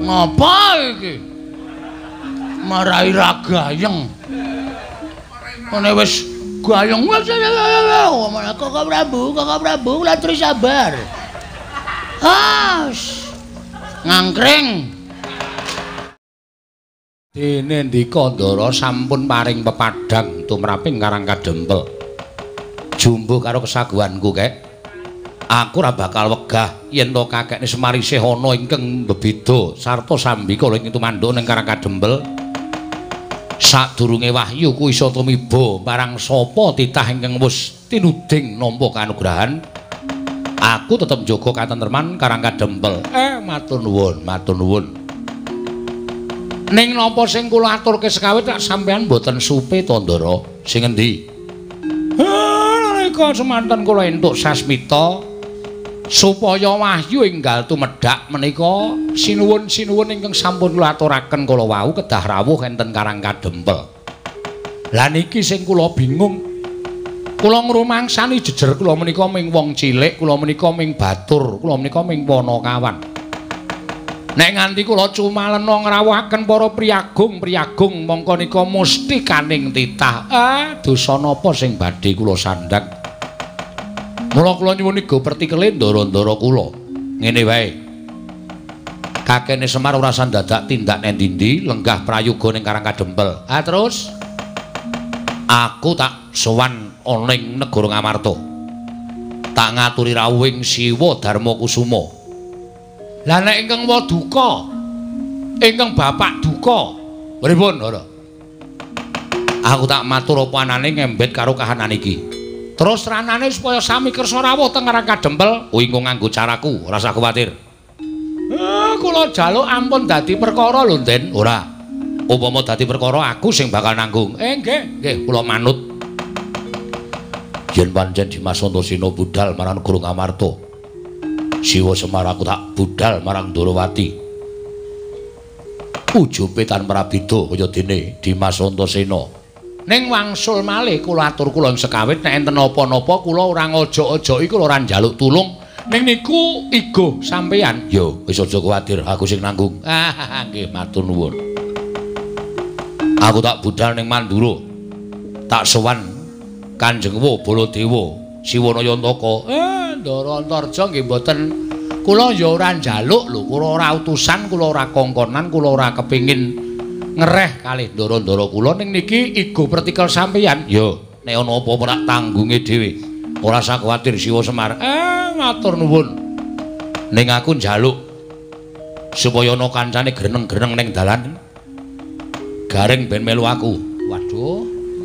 Ngapa iki? Marai ra gayeng. Ngene wis gayeng wis Kakak Prabu, kula terus sabar. Ngangkring. Dene ndika Ndara sampun paring pepadhang tumraping Karang Kadempel. Jumbuh karo kesaguhanku, Kek. Aku ora bakal wegah yen to kakekne Semar isih ana ingkang bebeda sarta sambika ing tumandha ning Karang Kadempel. Sadurunge wahyu ku isa tumiba marang sapa titah ingkang wis tinuding nampa kanugrahan. Aku tetep njaga katentreman Karang Kadempel. Matur nuwun. Ning napa sing kula aturke sekawit tak sampean mboten supe to Ndara? Sing endi? Nalika semanten kula entuk sasmita supaya wahyu enggal tumedhak menika sinuwun-sinuwun ingkang sampun kula aturaken kala wau kedah rawuh enten Karang Kadempel. Lah niki sing kula bingung. Kula ngrumangsani jejer kula menika ming wong cilik, kula menika ming batur, kula menika ming Panakawan. Nek nganti kula cumalena ngrawuhaken para priyagung mongko nika musti kaning titah. Dosa napa sing badhe kula sandhang? Mula kula nyuwun iga pertikele ndara-ndara kula. Ngene wae. Kakene Semar ora sandadak tindak ning ndi lenggah prayoga ning Karang Kadempel. Terus aku tak sowan ana ing negara Ngamarta. Tak ngaturi rawuhing Siwa Darmakusuma. Lah nek ingkang waduka, ingkang bapak duka, pripun, Ndara? Aku tak matur apa anane ngembet karo kahanan iki. Terus ranane supaya sami kersa rawuh teng Karang Kadempel, engko nganggo caraku, ora usah kuwatir. Kula jaluk ampun dadi perkara lho, Den. Ora. Upama dadi perkara aku sing bakal nanggung. Nggih, kula manut. Yen pancen Dimas Antasena budhal marang negara Ngamarta. Siwa Semar aku tak budhal marang Ndarawati. Ujupe tan prabeda kaya dene Dimas Antasena. Ning wangsul malih kula atur kula ing sekawit nek enten apa-napa kula ora ngojok-ojoki kula ora njaluk tulung. Ning niku igo sampeyan. Ya wis aja kuwatir aku sing nanggung. Nggih matur nuwun. Aku tak budhal ning Mandura. Tak sowan Kanjeng Baladewa Siwanayantaka. Ndara Antarja nggih mboten kula ya ora njaluk lho, kula ora utusan, kula ora kongkonan, kula ora kepengin ngereh kalih ndara-ndara kula ning niki igo pertikel sampeyan. Ya, nek ana apa-apa tak tanggunge dhewe. Ora usah kuwatir Siwa Semar. Matur nuwun. Ning aku njaluk supaya ana kancane greneng-greneng ning dalan. Gareng ben melu aku. Waduh.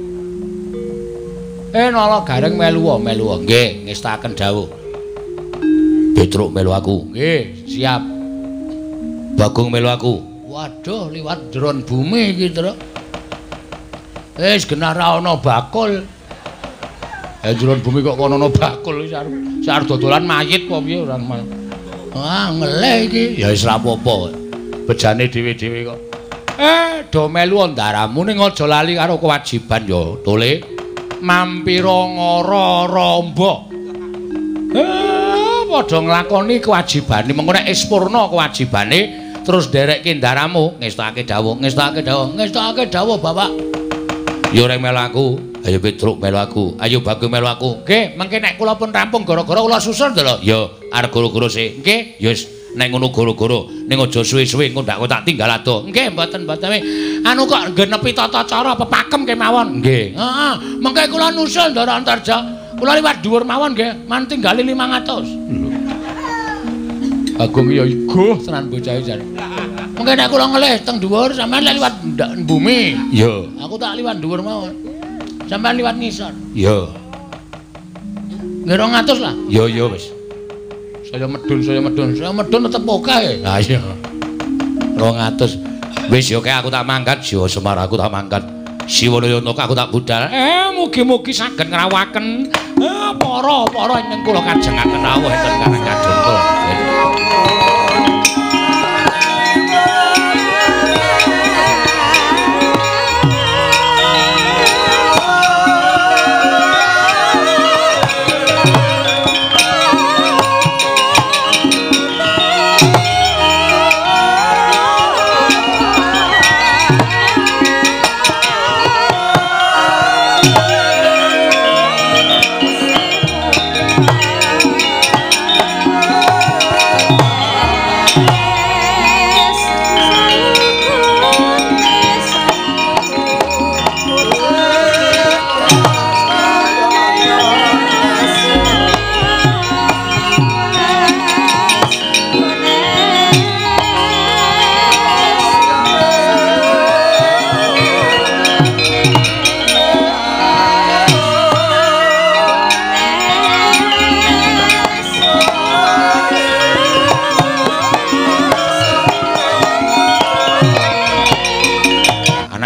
Nala Gareng melu. Nggih, ngestaken dawuh. Petruk melu aku. Nggih, siap. Bagong melu aku. Waduh, liwat jeron bumi iki, Truk. Wis genah ra ana bakul. Jeron bumi kok kono ana bakul sar dodolan mayit apa piye ora. Ngeleh iki. Ya wis ra apa-apa. Bejane dhewe-dhewe kok. Do melu ndaramu ning aja lali karo kewajiban ya, Tole. Mampira ngara ramba. Padha nglakoni kewajibane, mengko nek ispurna kewajibane terus nderekke ndaramu, ngestakake dawuh, Bapak. Ya ora melu aku, ayo Petruk melu aku, ayo Bagong melu aku. Nggih, mengke nek kula pun rampung gara-gara kula susul to lho. Ya, arep goro-goro sik. Nggih, ya wis nek ngono goro-goro, ning aja suwe-suwe engko ndak tak tinggal ado. Nggih, mboten. Anu kok genepi tata cara pepakem kemawon. Nggih. Heeh, mengke kula nusul Ndara Antarja. Kula liwat dhuwur mawon nggih, mantinggali 500. Bagong ya igo tenan bocah jare. Mengke nek kula ngelih teng dhuwur sampean liwat bumi. Ya, aku tak liwat dhuwur mawon. Sampean liwat ngisor. Ya. Nggih 200 lah. Ya wis. Saya medun tetep oke. Lah iya. 200. Wis yo aku tak mangkat, Siwa Semar aku tak mangkat. Siwanayantaka aku tak budhal. Mugi-mugi saged ngrawuhaken para ingkang kula kajengaken rawuh enten Karang Kadempel.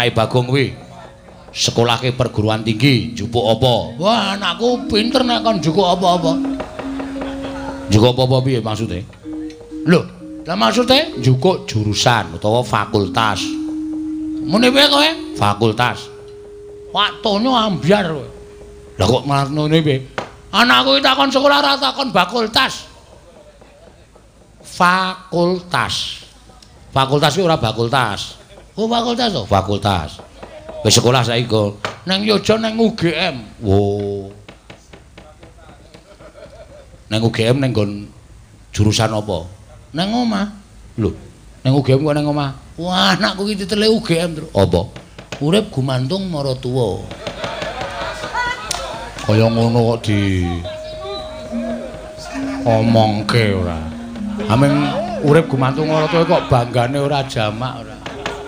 anake Bagong kuwi sekolahke perguruan tinggi, njupuk apa? Wah, anakku pinter nek kon njupuk apa-apa. Njupuk apa piye maksude? Lho, lah maksude njupuk jurusan utawa fakultas. Mune piye kowe? Fakultas. Waktune ambyar kowe. Lah kok malah ngene piye? Anakku iki takon sekolah ora takon fakultas. Fakultas. Fakultas kuwi ora fakultas. Oh, fakultas to? Fakultas. Wis sekolah saiki kok nang Yojo nang UGM. Wo. Nang UGM nang nggon jurusan apa? Nang omah. Lho, nang UGM kok nang omah. Wah, anakku iki ditele UGM terus. Apa? Urip gumantung maratuwa. Kaya ngono kok di omongke ora. Ameng urip gumantung maratuwa kok banggane ora jamak ora.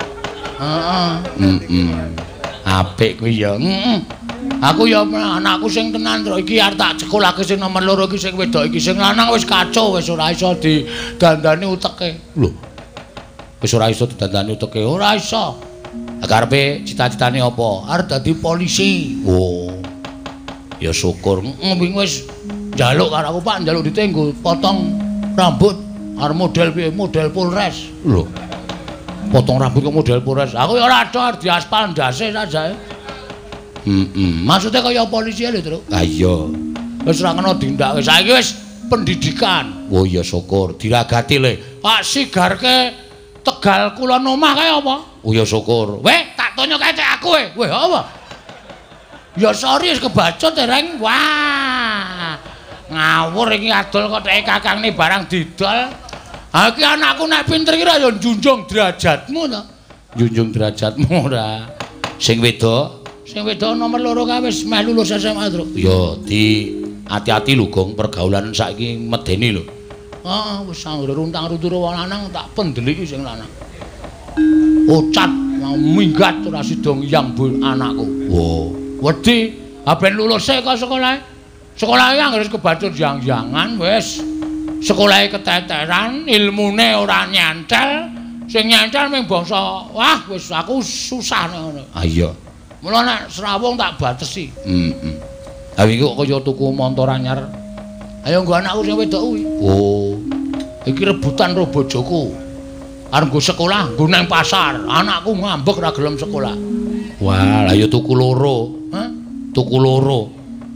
Apik kuwi ya. Aku ya anakku sing tenan terus iki arep tak sekolahke sing nomor 2 iki sing wedok iki sing lanang wis kacau wis ora iso didandani uteke. Lho. Wis ora iso didandani uteke, ora iso. Karepe cita-citane apa? Arep dadi polisi. Oh. Ya syukur. Wingi wis njaluk karo aku Pak, njaluk ditenggo potong rambut arep model piye? Model Polres. Lho. Potong rambut kok model Polres. Aku ya ora ado di aspal ndase saja. Maksudnya kaya polisi lho, Truk. Ha iya. Wis ora kena dindak wis. Saiki wis pendidikan. Oh iya syukur, diragati le. Pak sigarke Tegal Kulon omah kae apa? Oh ya syukur. Weh, tak tonyo kae cek aku we. Weh, apa? Ya sorry wis kebacut dereng. Wah. Ngawur iki adol kok teke kakangne barang didol. Ha iki anakku nek pinter iki ya njunjung derajatmu to. Njunjung derajatmu ora. Sing wedok nomor 2 kae wis meh lulus SMA, Truk. Ya di hati-hati lho, Gong, pergaulan saiki medeni lho. Heeh, wis anggere runtang-runtur wong lanang tak pendeliki sing lanang. Ocat mau minggat ora sida yang anakku. Wo, wedi ben lulus kok sekolahe. Sekolahe anggere kebacut jang-jangan wis. Sekolahe keteteran, ilmune ora nyantel. Sing nyantel mung bangsa, wah wis aku susah nek ngono. Ah iya. Mula nek srawung tak batesi. Ha iki kok kaya tuku montor anyar. Ayo nggo anakku sing wedok kuwi. Oh. Iki rebutan karo bojoku. Arep nggo sekolah, nggo nang pasar. Anakku ngambek ora gelem sekolah. Wah, lah ya tuku loro. Hah? Tuku loro.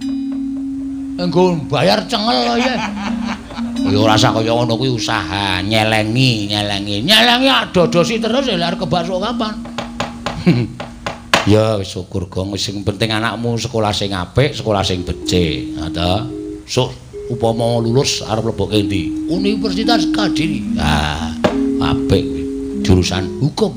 Nggo bayar cengel lho ya. Ya ora usah kaya ngono kuwi usaha, nyelengi. Nyelengi dodosi terus ya arep kebasuk kapan. Ya wis syukur Gong, sing penting anakmu sekolah sing apik, sekolah sing becik. Ha ta. Sok upama lulus arep mlebu endi? Universitas Kadiri. Ah, apik kuwi. Jurusan hukum.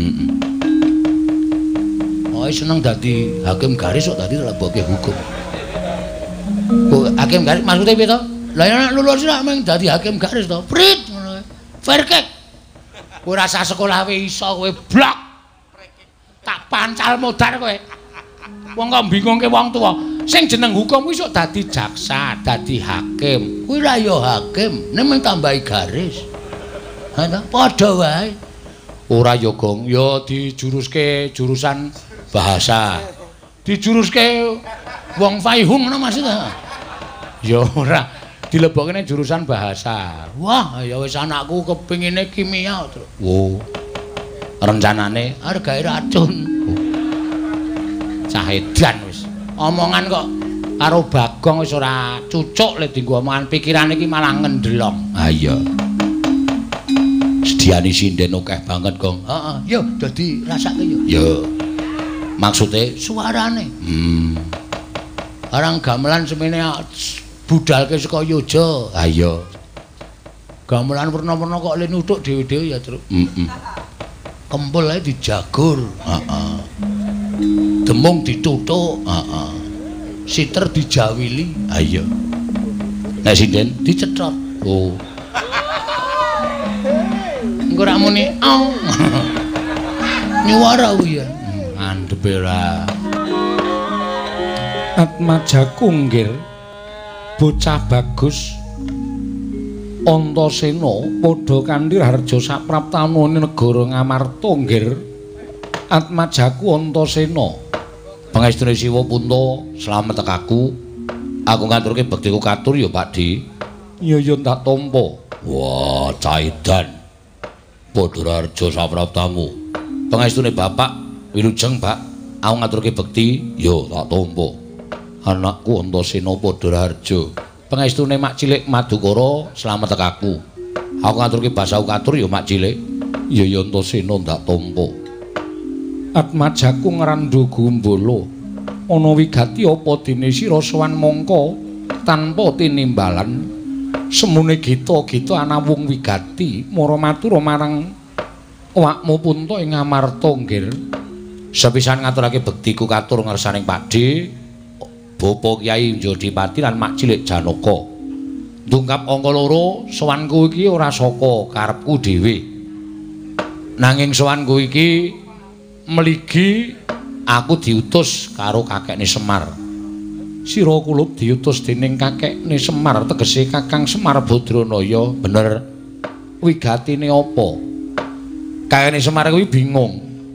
Oh, seneng dadi hakim garis kok dadi mlebuke hukum. Kok hakim garis maksudnya piye to? Lah nek lulus nek mung dadi hakim garis to. Prit ngono. Fair cake. Ora usah sekolah wae iso kowe blok. Tak pancal modar kowe. Wong kok bingungke wong tuwa. Sing jeneng hukum kuwi sok dadi jaksa, dadi hakim. Kuwi ra ya hakim, nek mung tambahi garis. Ha ta? Padha wae. Ora ya, Gong, ya dijuruske jurusan bahasa. Dijuruske wong Faihung ngono maksudnya. Ya ora dilebokke ning jurusan bahasa. Wah, ya wis anakku kepingine kimia, Truk. Wo. Rencanane arep gawe racun. Cah edan wis. Omongan kok karo Bagong wis ora cucuk le dienggo omongan, pikirane iki malah ngendelong. Ha iya. Sediani sinden akeh banget, Gong. Heeh, yo dadi rasake yo. Yo. Maksude suarane. Arang gamelan semene budalke saka Yojo. Ha iya. Gamelan werna-werna kok le nuthuk dhewe-dhewe ya, Truk. Kempul ae dijagur, demung dituthuk, siter dijawili, ha iya. Nek sinden dicethot. Oh. Engko ora muni au. Nyuwara kuwi ya. Andhep ora. Atmaja Kunggir bocah bagus Antasena padha kanthi harja sapraptanane negara Ngamarta nggir Atmajaku Antasena. Pangestune Siwa Punta, slamet tekaku. Aku ngaturke bektiku katur ya Pakdi. Iya tak tampa. Wah, caidan. Padhararja sapraptamu. Pangestune Bapak wilujeng, Pak. Aku ngaturke bekti ya tak tampa. Anakku Antasena Padhararja. Pangestune mak cilik Madukara, slamet tekaku. Aku ngaturke basaku katur ya mak cilik. Ya Antasena tak tampa. Atmajaku ngrandu gumbala ana wigati apa dene sira sowan mangka tanpa tinimbalan semune gita-gita ana wong wigati mara matur marang awakmu Punta ing Amarta nggir sepisan ngaturake bektiku katur ngersaning Pakde Bapa Kyai Jodipati lan mak cilik Janaka ndungkap angka loro sowanku iki ora saka karepku dhewe nanging sowanku iki mligi aku diutus karo kakekne Semar. Sira kulup diutus dening kakekne Semar tegese Kakang Semar Badranaya. Bener wigatine apa? Kakekne Semar kuwi bingung.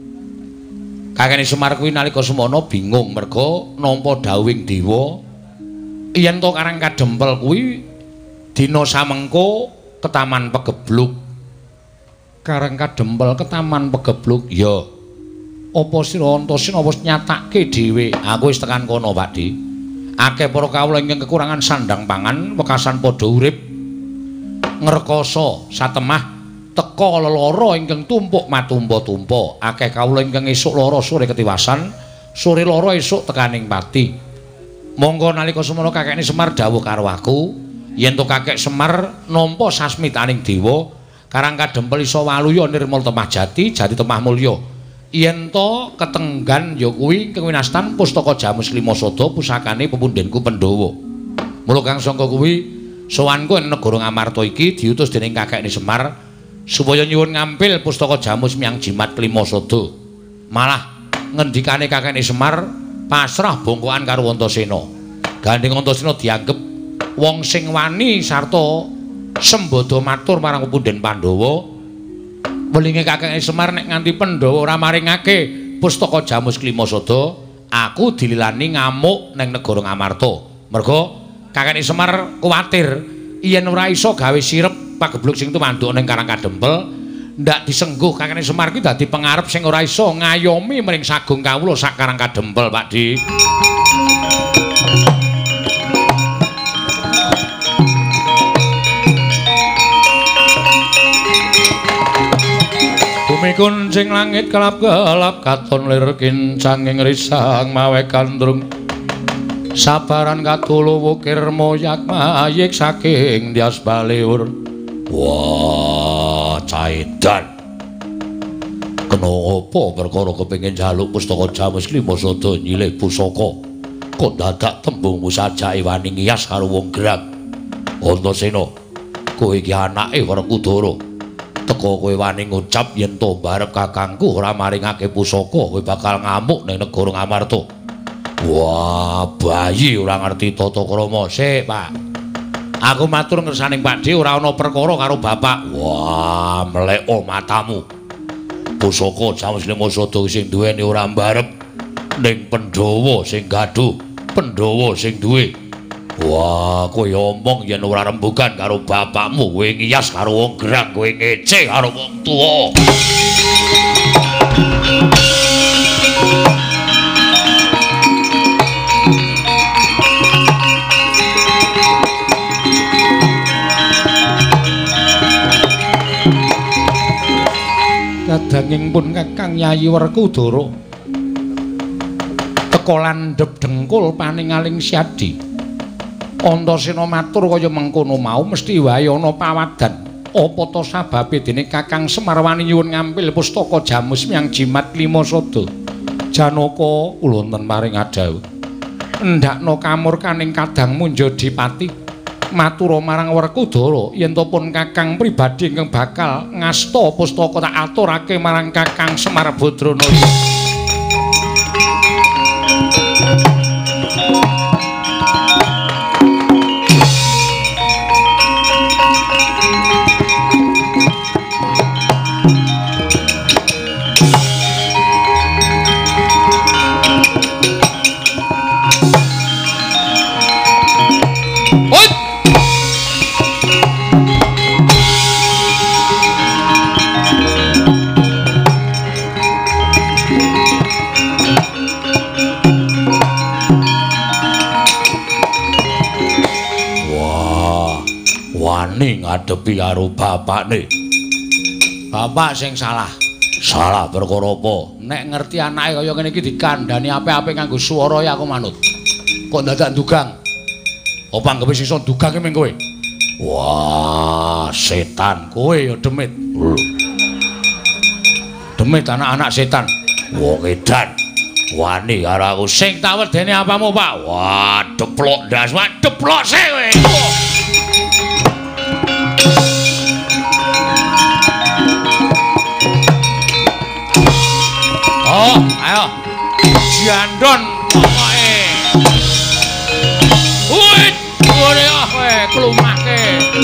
Kakekne Semar kuwi nalika semana bingung merga nampa dawuhing dewa yen to Karang Kadempel kuwi dina samengko ketaman Pegebluk. Karang Kadempel ketaman Pegebluk ya. Apa sira Antasena wis nyatake dhewe? Aku wis tekan kono, Pakdi. Akeh para kawula ingkang kekurangan sandang pangan, wekasan padha urip ngrekoso satemah teka lelara ingkang tumpuk matumpa-tumpa. Akeh kawula ingkang esuk lara sore ketiwasan, sore lara esuk tekaning pati. Monggo nalika semana kakekne Semar dawuh karo aku, yen to kakek Semar nampa sasmitaning dewa, Karang Kadempel iso waluya nirmal temah jati, jati temah mulya. Yen to ketenggan ya kuwi kewinastan Pustaka Jamus Klimasada pusakane pepundhenku Pandhawa. Mula kang sangka kuwi sowanku ing negara Ngamarta iki diutus dening kakekne Semar supaya nyuwun ngampil Pustaka Jamus miyang jimat Klimasada. Malah ngendikane kakekne Semar pasrah bongkokan karo Antasena. Gandeng Antasena dianggep wong sing wani sarta sembada matur marang pepundhen Pandhawa. Welinge kakekne Semar nek nganti Pandhawa ora maringake Pustaka Jamus Klimasada, aku dililani ngamuk ning negara Ngamarta. Merga kakekne Semar kuwatir yen ora iso gawe sirep pagebluk sing tumanduk ning Karang Kadempel, ndak disengguh kakekne Semar kuwi dadi pengarep sing ora iso ngayomi mring sagung kawula sak Karang Kadempel, Pakdi. Bumi kuncing langit kelap-kelap katon lir kincanging risang mawe kandrung sabaran katulu wukir moyak mayik saking dias baliur. Wah, caidan kenapa perkara kepengin jaluk Pustaka Jamus Klimasada nyilih pusaka kok dadak tembungmu sajake wani ngiyas karo wong gerang. Antasena, kowe iki anake Werkudara. Teka kowe wani ngucap yen to barep kakangku ora maringake pusaka kowe bakal ngamuk ning negara Ngamarta. Wah, bayi ora ngerti tata krama. Sik, Pak. Aku matur ngersaning Pakde ora ana perkara karo bapak. Wah, mleko matamu. Pusaka Jamus Klimasada sing duweni ora mbarep ning Pandhawa sing gaduh, Pandhawa sing duwe. Wah, kowe omong yen ora rembugan karo bapakmu, kowe ngiyas karo wong gerang, kowe ngece karo wong tuwa. Kadanging pun Kakang Yayi Werkudara teka landhep dengkul paningaling Syadi. Antasena matur kaya mengkono mau mesti wae ana pawadan. Apa to sababe dene Kakang Semar wani nyuwun ngampil Pustaka Jamus miyang jimat Klimasada. Janaka kula wonten maring adhawuh. Endakno kamurkaning kadangmu Jodipati. Matura marang Werkudara yen to pun Kakang pribadi ingkang bakal ngasta pustaka tak aturake marang Kakang Semar Badranaya. ngadepi karo bapakne. Bapak sing salah. Salah perkara apa? Nek ngerti anake kaya ngene iki dikandhani apik-apik nganggo swara ya aku manut. Kok dadak dugang? Apa anggepe sisa dugang ming kowe? Wah, setan kowe ya demit. Demit anak-anak setan. Wong edan. Wani karo aku sing tak wedeni apamu, Pak? Wah, deplok ndas, wah deplok sih kowe. Oh, ayo. Jandon pokoke. Wih, ore kowe klumake.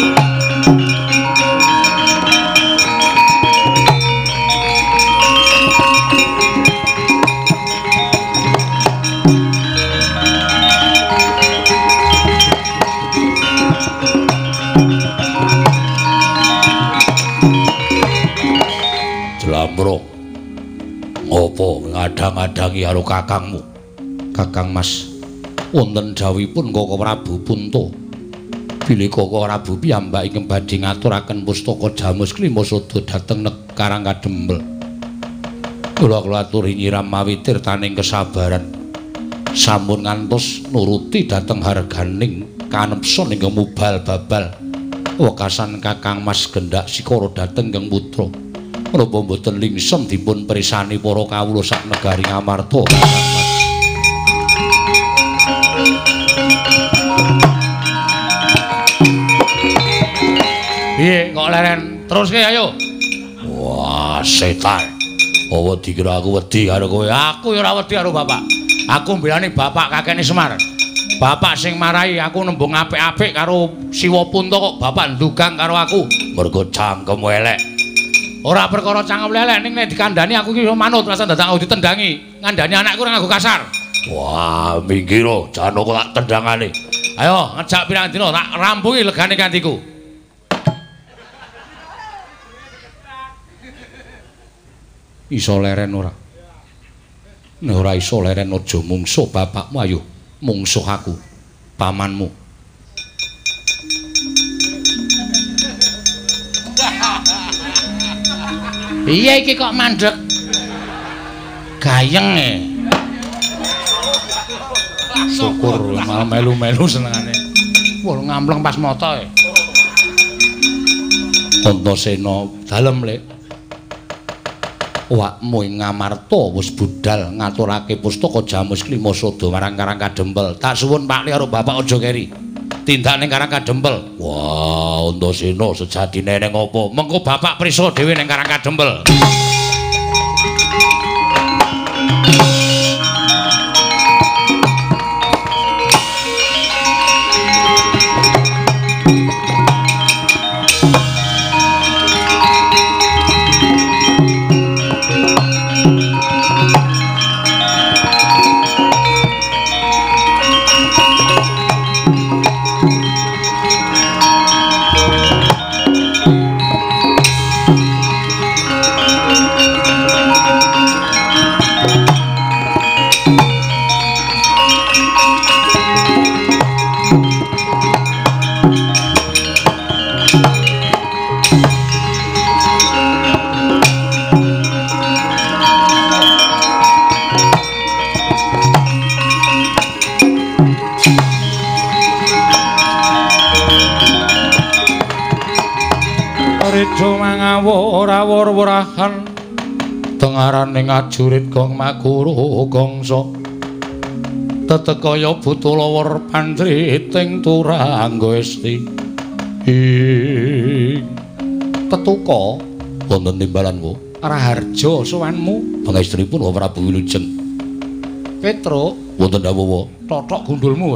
Jelambrong. Apa ngadang-adangi karo kakangmu? Kakang Mas, wonten dawuhipun Kaka Prabu Punta. Bilih Kaka Prabu piyambak ingkang badhe ngaturaken pustaka Jamus Klimasada dhateng Karang Kadempel. Kula aturi nyiram mawi tirtaning kesabaran. Sampun ngantos nuruti dhateng harganing kanepson ingkang mubal babal. Wekasan Kakang Mas Gendak Sikara dhateng Kang Putra. Menapa mboten lingsem dipun pirsani para kawula sak negari Ngamarta. Piye kok leren teruske ayo. Wah, setan. Apa dikira aku wedi karo kowe? Aku ya ora wedi karo bapak. Aku mbelani bapak kakene Semar. Bapak sing marahi aku nembung apik-apik karo Siwa Punta kok bapak ndugang karo aku. Mergo cangkem elek. Ora perkara cangkem lelek ning nek dikandhani aku iki manut rasa dadak aku ditendangi. Ngandhani anakku ora nganggo kasar. Wah, minggir lho, janoko tak tendangane. Ayo ngejak pirang dina tak rampungi legane kantiku. Iso leren ora? Nek ora iso leren aja mungsuh bapakmu, ayo mungsuh aku, pamanmu. Iya iki kok mandek. Gayeng e. Syukur malah melu-melu senengane. Wah ngampleng pas mata e. Antasena dalem lek. Awakmu ing Ngamarta wis budal ngaturake pustaka Jamus Klimasada marang Karang Kadempel. Tak suwun Pak Li karo Bapak aja keri. Tindak ning Karang Kadempel. Wah, Antasena sejatine ning apa? Mengko bapak prisa dhewe ning Karang Kadempel. Wor-worahan tengaraning ajurit gong maguru gongso tetekaya butulawar pandriting turangga esti tetuka wonten timbalanmu Raharja sowanmu pangestripun Prabu Wilujeng Petro wonten dawuh totok gundulmu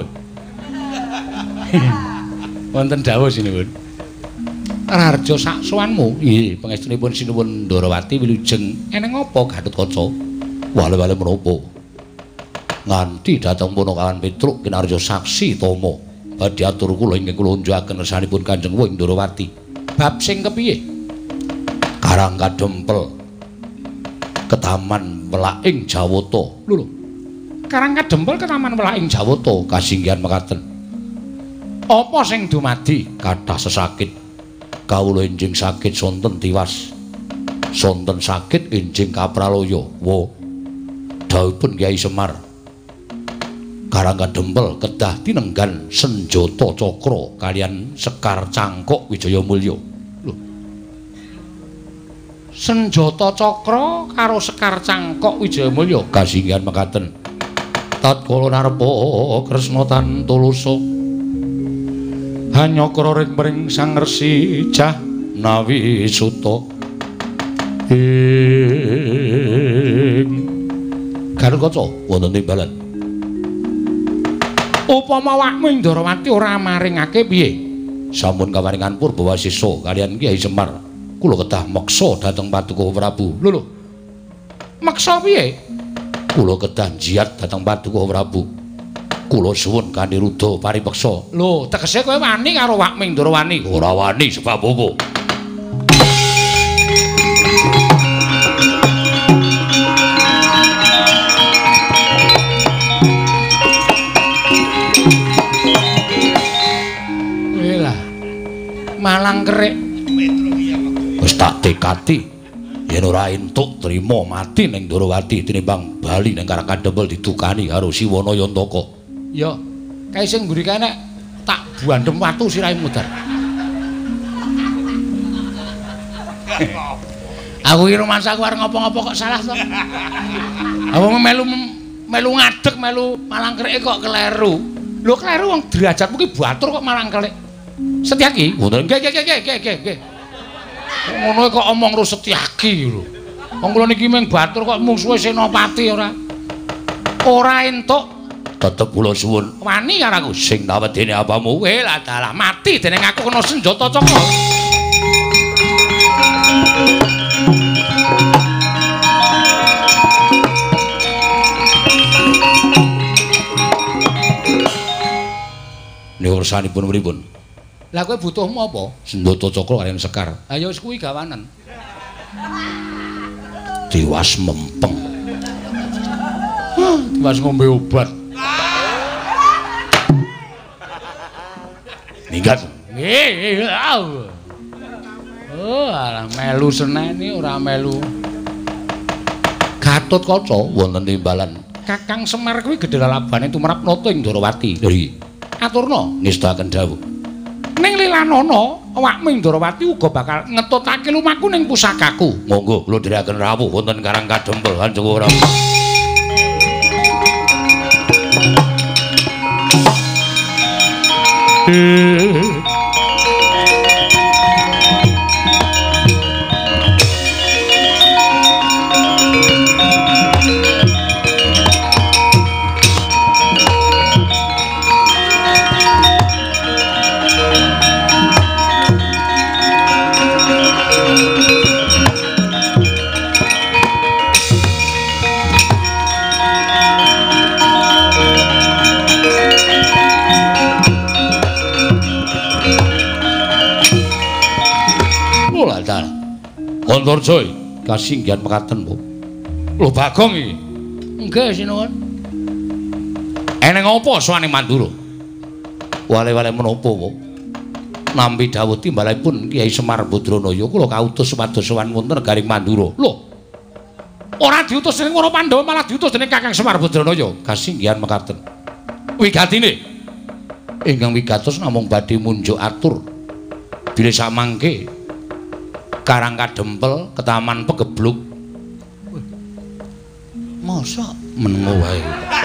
wonten dawuh sinuwun Raharja sak sowanmu nggih pangestunipun sinuwun Ndarawati Wilujeng eneng apa Gatotkaca wale-wale menapa nganti dhateng Punakawan Petruk kinarya saksi tama badhe atur kula ingkang kula unjukaken resanipun Kanjeng Wing Ndarawati bab sing kepiye Karang Kadempel Ketaman Welaing Jawata lho Karang Kadempel Ketaman Welaing Jawata kasinggihan mekaten apa sing dumadi kathah sesakit kawula enjing sakit sonten tiwas. Sonten sakit enjing kapraloya. Wo. Dawuhipun Kyai Semar. Karangkadempel kedah tinenggan senjata cakra kaliyan Sekar Cangkok Wijayamulya. Lho. Senjata cakra karo Sekar Cangkok Wijayamulya kasinggihan mekaten. Tatkala narpa Kresna Tantulasa hanyakra ring mring Sang Resi Jahnawi Suta. Garukaca wonten timbalan. Upama Wakming Ndarawati ora maringake piye? Sampun kawaringan Purbawasisa kaliyan Kyai Semar. Kula kedah meksa dhateng Paduka Prabu. Lho. Meksa piye? Kula kedah jiat dhateng Paduka Prabu. Kula suwun kanthi rudha paripeksa. Lho, tegese kowe wani karo Wakming Ndarawati? Ora wani sebab apa? Malang kerik wis tak tekati yen ora entuk trima mati ning Ndarawati tinimbang bali ning Karangkadempel ditukani karo Siwana Yantaka. Ya, kae sing mburi kae nek tak buandhem watu sirahe mudhar. Aku iki romansaku arep ngopo-ngopo kok salah to. Apa melu ngadeg melu malang kerik kok kleru. Lho kleru wong derajatmu ki batur kok malang kerik. Setyaki? Wonten nggih. Ngono kok omong ro Setyaki lho. Wong kula niki mung batur kok mungsuhe Senopati ora. Ora entuk. Tetep kula suwun. Wani karo aku sing tawedene apamu. Lah dalah mati dening aku kena senjata cakra. Niku ursanipun pripun? Lah kowe butuhmu apa? Senjata cakra kaliyan Sekar. Ha ya wis kuwi gawanen. Tiwas mempeng. Tiwas ngombe obat. Minggat. Oh, alah melu seneni ora melu. Gatotkaca wonten timbalan. Kakang Semar kuwi gedhe lalabane tumrap nata ing Ndarawati. Lho, aturna ngestaken dawuh. Ning Lilanana, Wakming Ndarawati uga bakal ngetutake lumaku ning pusakaku. Monggo kula dherekaken rawuh wonten Karangkadempel Hanjawara. Antarja kasinggihan mekaten, Bu. Lho Bagong iki. Nggih, sinuwun. Eneng apa sowane Mandura? Wale-wale menapa, Bu? Nampi dawuh timbalipun Kyai Semar Badranaya kula kautus supados sowan wonten negaring Mandura. Lho. Ora diutus dening para Pandhawa malah diutus dening Kakang Semar Badranaya. Kasinggihan mekaten. Wigatine ingkang wigatos namung badhe munjuk atur bilih samangke Karangkadempel ke Taman Pegebluk. Masa menengo wae.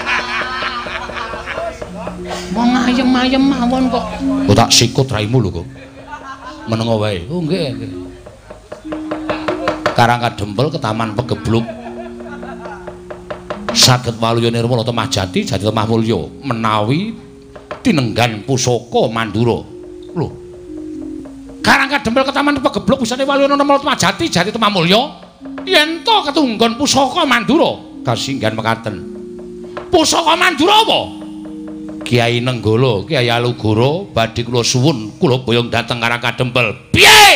Wong ayem-ayem mawon kok. Kok tak sikut raimu lho kok. Menengo wae. Oh nggih. Karangkadempel ke Taman Pegebluk. Saged waluya nirmala temah jati, jati temah mulya menawi tinenggan pusaka Mandura. Lho. Karangkadempel ke Taman Pegebluk bisane waluya nirmala temah jati, jati temah mulya. Yen to ketunggon pusaka Mandura, kasinggihan mekaten. Pusaka Mandura apa? Kyai Nenggala, Kyai Alugara badhe kula suwun, kula boyong dhateng Karangkadempel. Piye?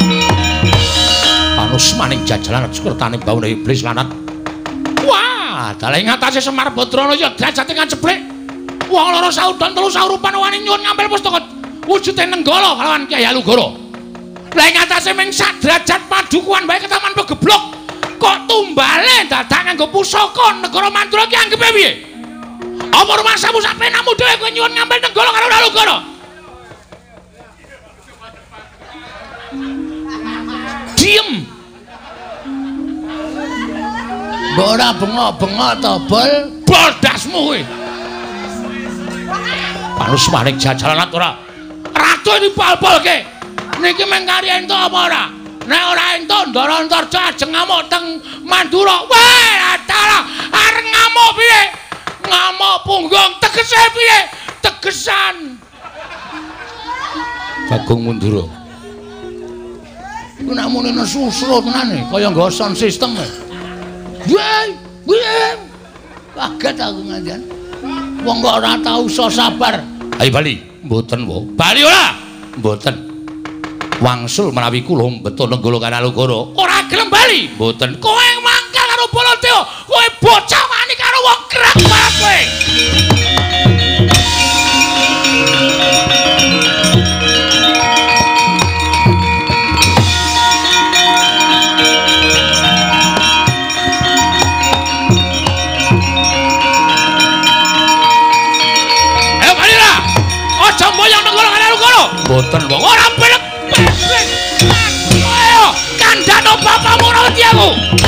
Manus maning jajalan sukertane baune iblis lanat. Wah, Padahal ing atase Semar Badrana ya derajate kaceblek. Wong loro saudan telu saurupan wani nyuwun ngambil pustaka wujude Nenggala kalawan Kyai Alugara. Lah ing atase ming sak derajat padukuan bae ketaman pegeblok. Kok tumbale dadak nganggo pusaka negara Mandura ki anggepe piye? Apa rumasamu sak penamu dhewe kowe nyuwun ngambil Nenggala karo Alugara? Diem. Mbok ora bengok-bengok to, Bol? Bodasmu kowe. Panus maring jajalan ora. Ratu dipal-palke. Niki meng kari entuk apa ora? Nek ora entuk Ndara Antarja ajeng ngamuk teng Mandura. Weh, atala areng ngamuk piye? Ngamuk punggung tegese piye? Tegesan. Jagung Mandura. Ku nek muni nesusro tenane kaya nggo sound system. Weh. Kaget aku nganjan. Wong kok ora tau iso sabar. Ayo bali, mboten wae. Bali ora? Mboten. Wangsul menawi kula beto Nenggala kan Alugara. Ora gelem bali. Mboten. Kowe mangkal karo Baladewa. Kowe bocah wani karo wong gerak banget kowe. Mboten wong ora belek. Ayo, kandhano bapakmu ora wedi aku.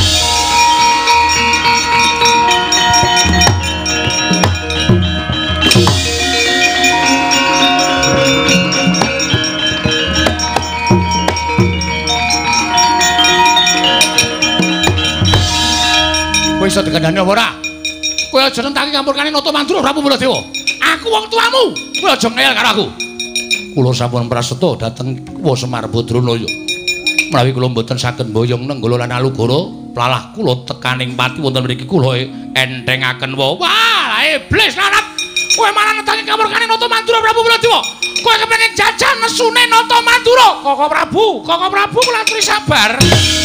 Kowe iso dikandhani apa ora? Kowe aja nentang ngampurkane Nata Mandura Prabu Baladewa. Aku wong tuamu. Kowe aja ngeyel karo aku. Kula sampun prasetya dhateng Semar Badrana ya. Menawi kula mboten saged mboyong Nenggala lan Alugara, plalah kula tekaning pati wonten mriki kula enthengaken wae. Wah, iblis larat. Kowe malah netangi kamurkane Nata Mandura Prabu Baladewa. Kowe kepengin jajan nesune Nata Mandura. Koko Prabu kula aturi sabar.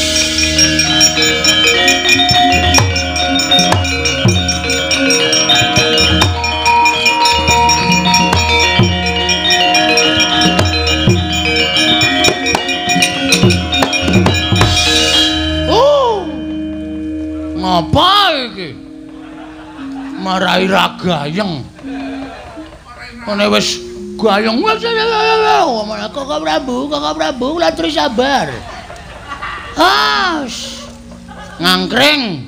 Apa iki? Marai ra gayeng. Nek wis gayeng wis Koko Prabu kula aturi sabar. Ngangkring.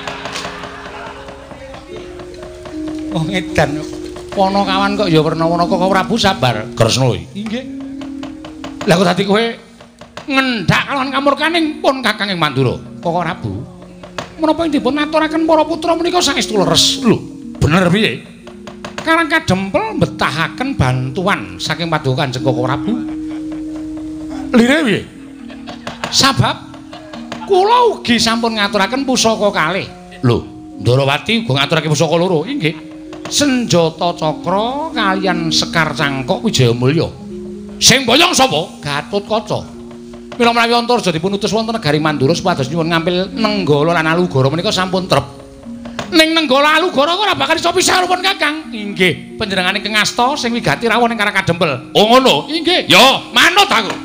Oh ngedan. Pono kawan kok ya werna-werna Koko Prabu sabar. Kresna inggih. Lah kok dadi kowe ngendhak kalawan kamurkaning pun Kakang ing Mandura Koko Prabu. Menapa ing dipun aturaken para putra menika saestu leres. Lho, bener piye? Karang Kadempel mbetahaken bantuan saking paduka Kanjeng Koko Prabu. Lire piye? Sabab kula ugi sampun ngaturaken pusaka kalih. Lho, Ndarawati uga ngaturake pusaka loro. Inggih. Senjata Cakra kaliyan Sekar Cangkok Wijayamulya. Sing boyong sapa? Gatotkaca. Mila menawi Antarja dipun utus wonten negari Mandura supados nyuwun ngampil Nenggala lan Alugara menika sampun trep. Ning Nenggala Alugara kok ora bakal iso pisah pun Kakang. Inggih, panjenengane Kang Asta sing wigati rawuh ning Karang Kadempel. Oh ngono. Inggih. Ya, manut aku.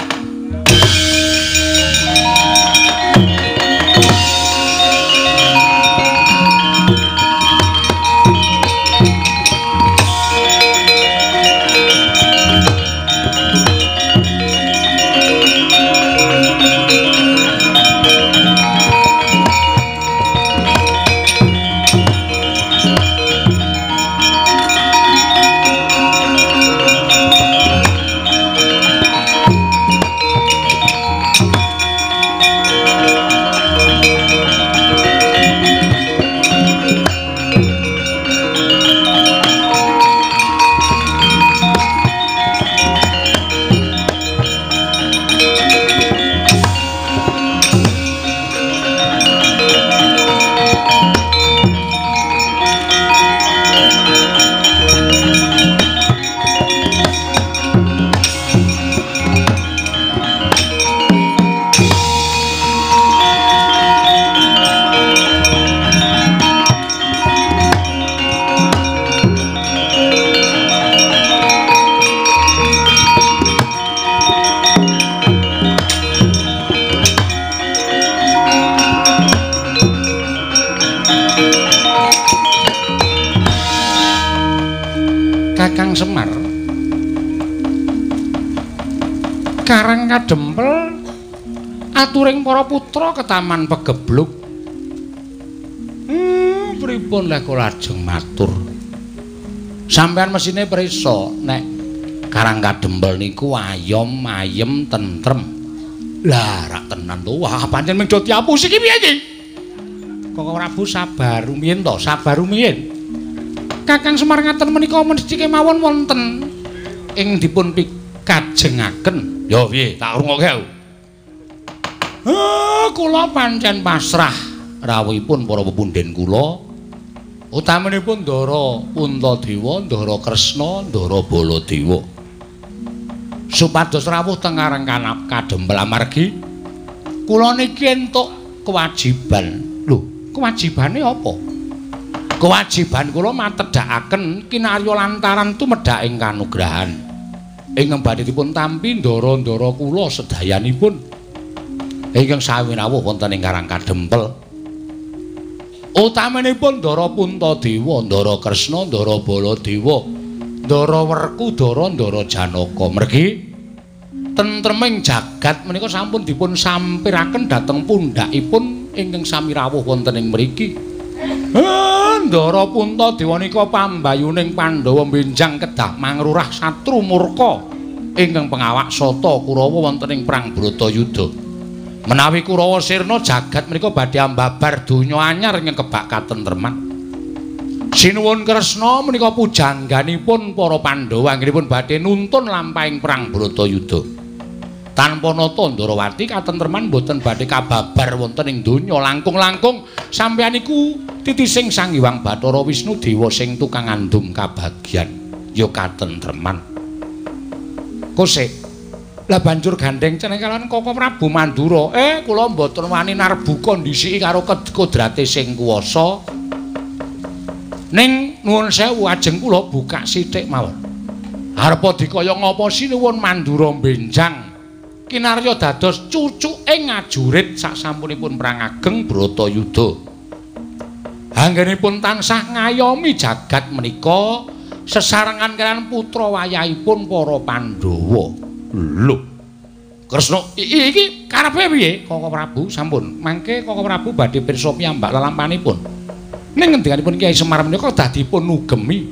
Kakang Semar Karang Kadempel aturing para putra ketaman pegebluk. Pripun lek kula lajeng matur. Sampeyan mesine prisa nek Karang Kadempel niku ayom, ayem, tentrem. Lah rak tenan to. Wah, pancen mung do diapus iki piye iki? Kok Prabu sabar rumiyin to, sabar rumiyin. Kakang Semar ngaten menika mesti kemawon wonten ing dipun kajengaken. Ya piye, tak rungokke. Kula pancen pasrah rawuhipun para pepunden kula. Utamanipun Ndara Puntadewa, Ndara Kresna, Ndara Baladewa. Supados rawuh teng Karang Kadempel amargi kula niki entuk kewajiban. Lho, kewajibane apa? Kewajiban kula matedhakaken kinarya lantaran tumedhaking kanugrahan. Ingkang badhe dipun tampi ndara-ndara kula sedayanipun ingkang sami rawuh wonten ing Karang Kadempel. Utamanipun Ndara Puntadewa, Ndara Kresna, Ndara Baladewa, Ndara Werkudara, Ndara Janaka. Mergi tentreming jagat menika sampun dipun sampiraken dhateng pundhakipun ingkang sami rawuh wonten ing mriki. Ndara Puntadewa nika pambayuning Pandhawa benjang kedah mangrurah satru murka ingkang pengawak sata Kurawa wonten ing perang Bratayuda. Menawi Kurawa sirna jagat menika badhe ambabar donya anyar ingkang kebak katentreman. Sinuwun Kresna menika pujangganipun para Pandhawa anggenipun badhe nuntun lampahing perang Bratayuda. Tanpa nata Ndarawati katentreman boten badhe kababar wonten ing donya langkung-langkung sampeyan iku titising Sang Hyang Bathara Wisnu dewa sing tukang andum kabagyan ya katentreman. Kosek lah banjur gandeng ceneng kalian Koko Prabu Mandura. Kula mboten wani narbu kondisi karo kodrate sing kuwasa. Ning nuwun sewu ajeng kula buka sithik mawon. Arepa dikaya ngapa sinuwun Mandura benjang kinarya dados cucuking ngajurit saksampunipun perang ageng Bratayuda. Anggenipun tansah ngayomi jagat menika sesarengan kalian putra wayahipun para Pandhawa. Lho. Kresna iki karepe piye Koko Prabu? Sampun. Mangke Koko Prabu badhe pirsa piyambak lalampanipun. Ning ngendikanipun Kyai Semar menika dadipun nugemi.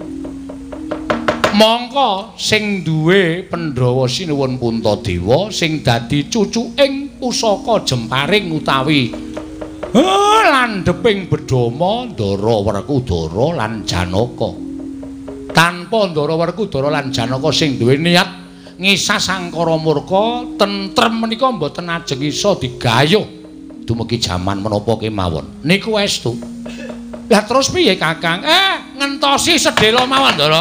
Mongko sing duwe Pandhawa sinuwun Puntadewa sing dadi cucuking pusaka jemparing utawi landheping Bedama Ndara Werkudara lan Janaka. Tanpa Ndara Werkudara lan Janaka sing duwe niat ngisah sangkara murka tentrem menika mboten ajeng isa digayuh dumugi jaman menapa kemawon. Niku estu. Lah terus piye Kakang? Ngentosi sedhela mawon, Ndara.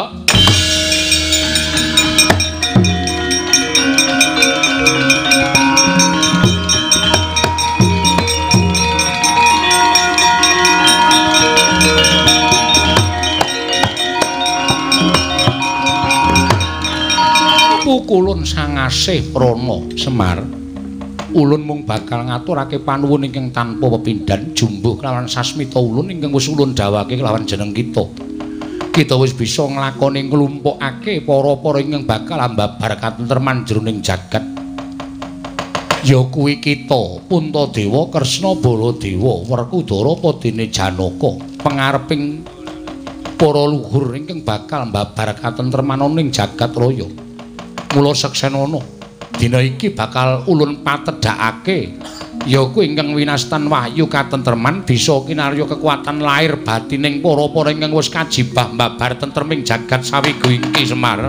Pukulun sangasih prana Semar. Ulun mung bakal ngaturake panuwun ingkang tanpa pepindhan jumbuh kelawan sasmita ulun ingkang wis ulun dawuhake kelawan jeneng kita. Kita wis bisa nglakoni nglumpukake para-para ingkang bakal ambabar katentreman jroning jagat. Ya kuwi kita, Puntadewa, Kresna, Baladewa, Werkudara padene Janaka, pangareping para luhur ingkang bakal ambabar katentreman ning jagat raya. Mula seksenana dina iki bakal ulun patedhakake ya kuwi ingkang winastan wahyu katentreman bisa kinarya kekuatan lahir batining para-para ingkang wis kajibah mbabar tentreming jagat sawigo iki Semar.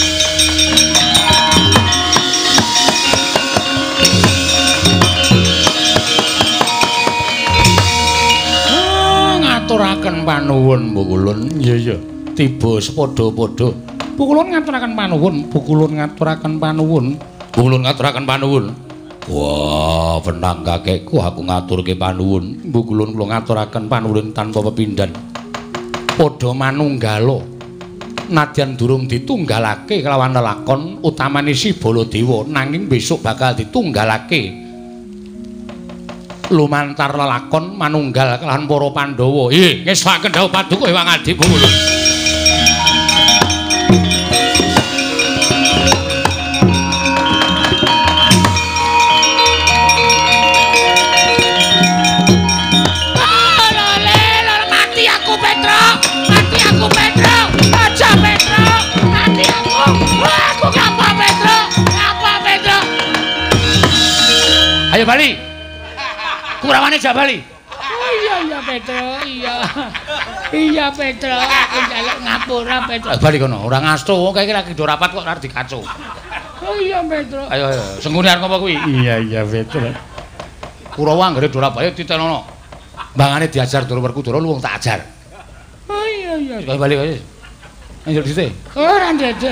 Ngaturaken panuwun Pukulun. Iya tiba sepadha-padha. Pukulun ngaturaken panuwun, Pukulun ngaturaken panuwun. Pukulun ngaturaken panuwun. Wah, penang kakekku aku ngaturke panuwun. Pukulun kula ngaturaken panuwun tanpa pepindhan. Padha manunggala. Nadyan durung ditunggalake kelawan lelakon utamane si Baladewa nanging besok bakal ditunggalake lumantar lelakon manunggal kelawan para Pandhawa. Ngesaken dawuh paduka Hyang Adi Pukulun. Kurawane Jabali. Oh iya Petro, iya. Iya Petro, aku njaluk ngapura Petro. Bali kono, ora ngasto, wong kaya iki lagi do rapat kok arep dikacu. Oh iya Petro. Ayo senggune arep apa kuwi? Iya Petro. Kurawa anggere do rapat ditenono. Mbangane diajar Dorowerku Doro lu wong tak ajar. Oh iya. Bali kaya. Anjur dite. Ora ndedek.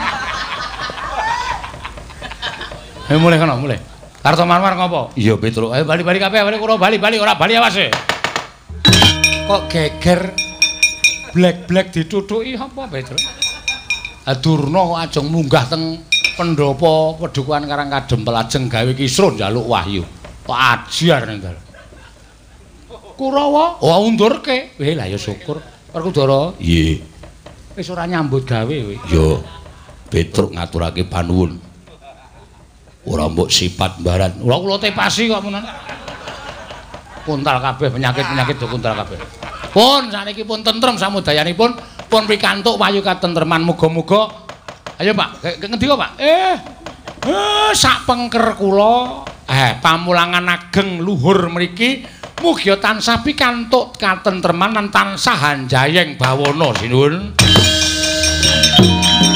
Ayo mulai kono, mulai. Kartomanwar ngopo? Iya Petro. Ayo bali kabeh, bali ora bali awase. Kok geger blek-blek ditutuki apa Petro? Durna kok ajeng munggah teng pendopo Pedukuhan Karang Kadempel ajeng gawe kisruh njaluk wahyu. Kok ajar nenggal. Kurawa, oh undurke. Lah ya syukur. Werkudara. Nggih. Wis ora nyambut gawe kowe. Yo. Petruk ngaturake panuwun. Ora mbok sifat mbaran. Ora kula tepasi kok menan. Kuntal kabeh penyakit-penyakit do kuntal kabeh. Pun sakniki pun tentrem samudayanipun, pun pikantuk wayu katentreman muga-muga. Ayo Pak, ngendi kok Pak? Sak pengker kula pamulangan ageng luhur mriki mugi tansah pikantuk katentreman lan tansah hanjayeng bawana sinuwun.